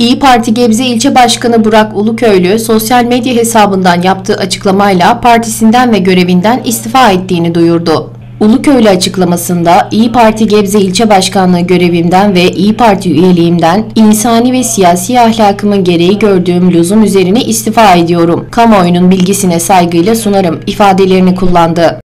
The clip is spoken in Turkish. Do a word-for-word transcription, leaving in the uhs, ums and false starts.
İyi Parti Gebze İlçe Başkanı Burak Uluköylü, sosyal medya hesabından yaptığı açıklamayla partisinden ve görevinden istifa ettiğini duyurdu. Uluköylü açıklamasında, İyi Parti Gebze İlçe Başkanlığı görevimden ve İyi Parti üyeliğimden insani ve siyasi ahlakımın gereği gördüğüm lüzum üzerine istifa ediyorum. Kamuoyunun bilgisine saygıyla sunarım ifadelerini kullandı.